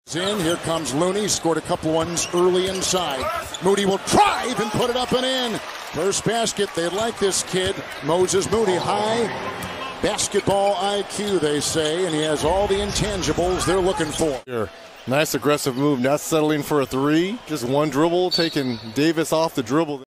Here comes Looney, scored a couple ones early inside. Moody will drive and put it up and in. First basket, they like this kid. Moses Moody, high basketball IQ, they say, and he has all the intangibles they're looking for. Here. Nice aggressive move, not settling for a three. Just one dribble, taking Davis off the dribble.